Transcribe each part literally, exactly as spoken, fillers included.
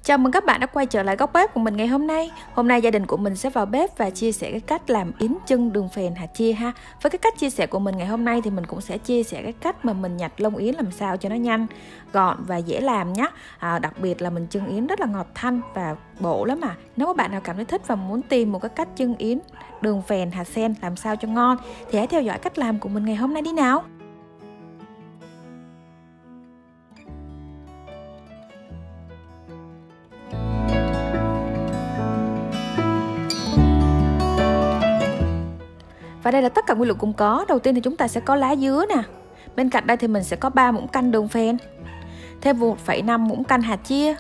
Chào mừng các bạn đã quay trở lại góc bếp của mình ngày hôm nay. Hôm nay gia đình của mình sẽ vào bếp và chia sẻ cái cách làm yến chưng đường phèn hạt chia ha. Với cái cách chia sẻ của mình ngày hôm nay thì mình cũng sẽ chia sẻ cái cách mà mình nhặt lông yến làm sao cho nó nhanh, gọn và dễ làm nhé. À, đặc biệt là mình chưng yến rất là ngọt thanh và bổ lắm mà. Nếu mà bạn nào cảm thấy thích và muốn tìm một cái cách chưng yến đường phèn hạt sen làm sao cho ngon thì hãy theo dõi cách làm của mình ngày hôm nay đi nào. Và đây là tất cả nguyên liệu cùng có. Đầu tiên thì chúng ta sẽ có lá dứa nè. Bên cạnh đây thì mình sẽ có ba muỗng canh đường phèn, thêm một phẩy năm muỗng canh hạt chia.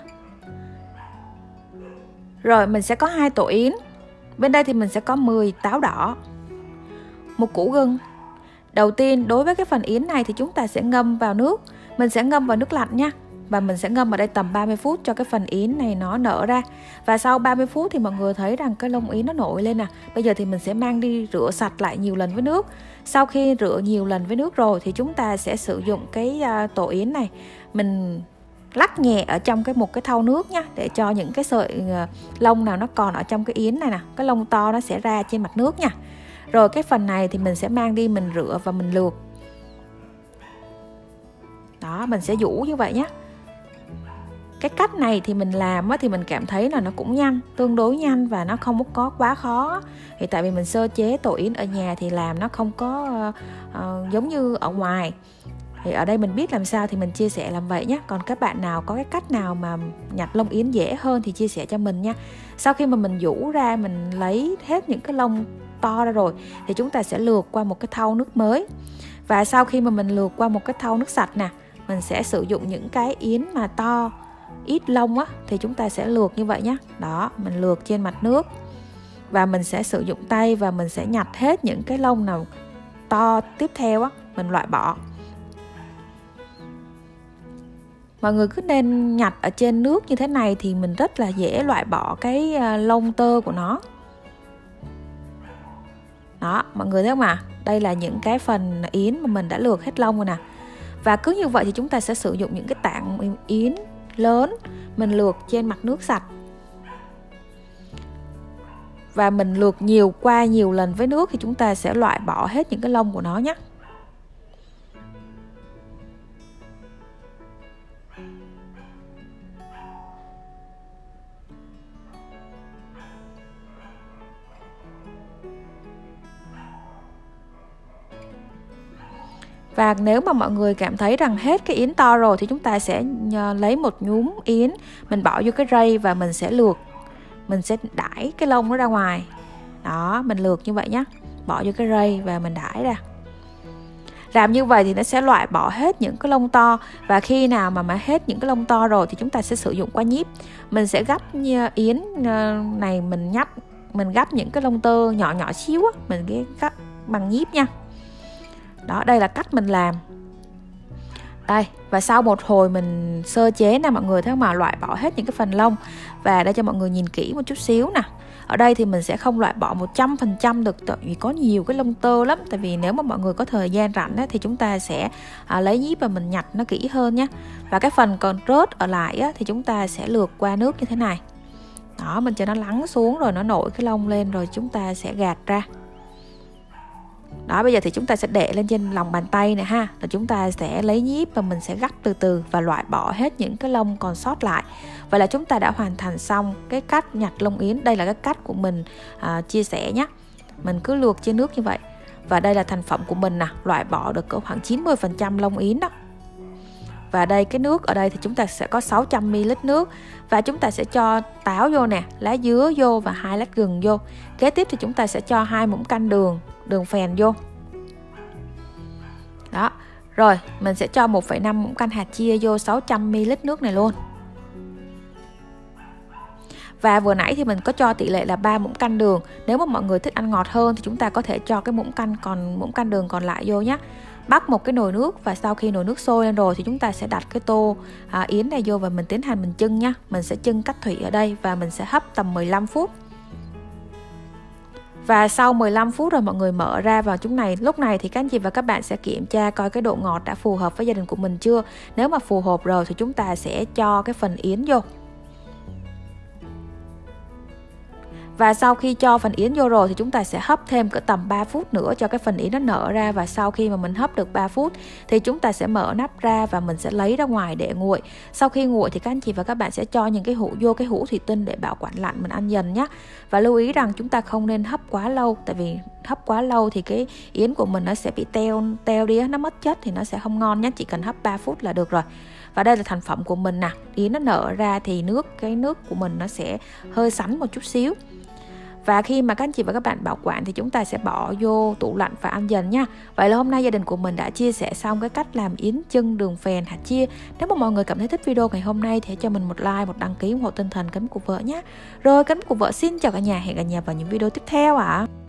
Rồi mình sẽ có hai tổ yến. Bên đây thì mình sẽ có mười táo đỏ, một củ gừng. Đầu tiên đối với cái phần yến này thì chúng ta sẽ ngâm vào nước. Mình sẽ ngâm vào nước lạnh nha. Và mình sẽ ngâm ở đây tầm ba mươi phút cho cái phần yến này nó nở ra. Và sau ba mươi phút thì mọi người thấy rằng cái lông yến nó nổi lên nè. Bây giờ thì mình sẽ mang đi rửa sạch lại nhiều lần với nước. Sau khi rửa nhiều lần với nước rồi thì chúng ta sẽ sử dụng cái uh, tổ yến này. Mình lắc nhẹ ở trong cái một cái thau nước nha, để cho những cái sợi uh, lông nào nó còn ở trong cái yến này nè, cái lông to nó sẽ ra trên mặt nước nha. Rồi cái phần này thì mình sẽ mang đi mình rửa và mình luộc. Đó, mình sẽ vũ như vậy nhé. Cái cách này thì mình làm thì mình cảm thấy là nó cũng nhanh, tương đối nhanh và nó không có quá khó. Thì tại vì mình sơ chế tổ yến ở nhà thì làm nó không có uh, uh, giống như ở ngoài. Thì ở đây mình biết làm sao thì mình chia sẻ làm vậy nhé. Còn các bạn nào có cái cách nào mà nhặt lông yến dễ hơn thì chia sẻ cho mình nha. Sau khi mà mình vũ ra, mình lấy hết những cái lông to ra rồi thì chúng ta sẽ lược qua một cái thau nước mới. Và sau khi mà mình lược qua một cái thau nước sạch nè, mình sẽ sử dụng những cái yến mà to, ít lông á, thì chúng ta sẽ lược như vậy nhé. Đó, mình lược trên mặt nước. Và mình sẽ sử dụng tay và mình sẽ nhặt hết những cái lông nào to tiếp theo á, mình loại bỏ. Mọi người cứ nên nhặt ở trên nước như thế này thì mình rất là dễ loại bỏ cái lông tơ của nó. Đó, mọi người thấy không ạ? Đây là những cái phần yến mà mình đã lược hết lông rồi nè. Và cứ như vậy thì chúng ta sẽ sử dụng những cái tảng yến lớn mình lược trên mặt nước sạch. Và mình lược nhiều qua nhiều lần với nước thì chúng ta sẽ loại bỏ hết những cái lông của nó nhé. Và nếu mà mọi người cảm thấy rằng hết cái yến to rồi thì chúng ta sẽ lấy một nhúm yến, mình bỏ vô cái rây và mình sẽ lược. Mình sẽ đãi cái lông nó ra ngoài. Đó, mình lược như vậy nhé. Bỏ vô cái rây và mình đãi ra. Làm như vậy thì nó sẽ loại bỏ hết những cái lông to. Và khi nào mà mà hết những cái lông to rồi thì chúng ta sẽ sử dụng qua nhíp. Mình sẽ gấp yến này, mình nhấp, mình gấp những cái lông tơ nhỏ nhỏ xíu á, mình gấp bằng nhíp nha. Đó, đây là cách mình làm. Đây, và sau một hồi mình sơ chế nè, mọi người thấy mà loại bỏ hết những cái phần lông. Và đây cho mọi người nhìn kỹ một chút xíu nè. Ở đây thì mình sẽ không loại bỏ một trăm phần trăm được, tại vì có nhiều cái lông tơ lắm. Tại vì nếu mà mọi người có thời gian rảnh á, thì chúng ta sẽ à, lấy nhíp và mình nhặt nó kỹ hơn nhé. Và cái phần còn rớt ở lại á, thì chúng ta sẽ lược qua nước như thế này. Đó, mình cho nó lắng xuống rồi nó nổi cái lông lên rồi chúng ta sẽ gạt ra. Đó, bây giờ thì chúng ta sẽ để lên trên lòng bàn tay này ha. Rồi chúng ta sẽ lấy nhíp và mình sẽ gắp từ từ và loại bỏ hết những cái lông còn sót lại. Vậy là chúng ta đã hoàn thành xong cái cách nhặt lông yến. Đây là cái cách của mình à, chia sẻ nhé. Mình cứ luộc trên nước như vậy. Và đây là thành phẩm của mình nè, loại bỏ được cỡ khoảng chín mươi phần trăm lông yến đó. Và đây cái nước ở đây thì chúng ta sẽ có sáu trăm mi li lít nước. Và chúng ta sẽ cho táo vô nè, lá dứa vô và hai lát gừng vô. Kế tiếp thì chúng ta sẽ cho hai muỗng canh đường, đường phèn vô. Đó. Rồi mình sẽ cho một phẩy năm muỗng canh hạt chia vô sáu trăm mi li lít nước này luôn. Và vừa nãy thì mình có cho tỷ lệ là ba muỗng canh đường. Nếu mà mọi người thích ăn ngọt hơn thì chúng ta có thể cho cái muỗng canh còn muỗng canh đường còn lại vô nhé. Bắt một cái nồi nước và sau khi nồi nước sôi lên rồi thì chúng ta sẽ đặt cái tô à, yến này vô và mình tiến hành mình chưng nhá. Mình sẽ chưng cách thủy ở đây và mình sẽ hấp tầm mười lăm phút. Và sau mười lăm phút rồi mọi người mở ra vào chúng này. Lúc này thì các anh chị và các bạn sẽ kiểm tra coi cái độ ngọt đã phù hợp với gia đình của mình chưa. Nếu mà phù hợp rồi thì chúng ta sẽ cho cái phần yến vô. Và sau khi cho phần yến vô rồi thì chúng ta sẽ hấp thêm cỡ tầm ba phút nữa cho cái phần yến nó nở ra. Và sau khi mà mình hấp được ba phút thì chúng ta sẽ mở nắp ra và mình sẽ lấy ra ngoài để nguội. Sau khi nguội thì các anh chị và các bạn sẽ cho những cái hũ vô cái hũ thủy tinh để bảo quản lạnh mình ăn dần nhé. Và lưu ý rằng chúng ta không nên hấp quá lâu, tại vì hấp quá lâu thì cái yến của mình nó sẽ bị teo teo đi, nó mất chất thì nó sẽ không ngon nhé. Chỉ cần hấp ba phút là được rồi. Và đây là thành phẩm của mình nè. Yến nó nở ra thì nước cái nước của mình nó sẽ hơi sánh một chút xíu. Và khi mà các anh chị và các bạn bảo quản thì chúng ta sẽ bỏ vô tủ lạnh và ăn dần nha. Vậy là hôm nay gia đình của mình đã chia sẻ xong cái cách làm yến chưng đường phèn hạt chia. Nếu mà mọi người cảm thấy thích video ngày hôm nay thì hãy cho mình một like, một đăng ký ủng hộ tinh thần Cánh Bếp của Vợ nhé. Rồi Cánh Bếp của Vợ xin chào cả nhà, hẹn cả nhà vào những video tiếp theo ạ. À.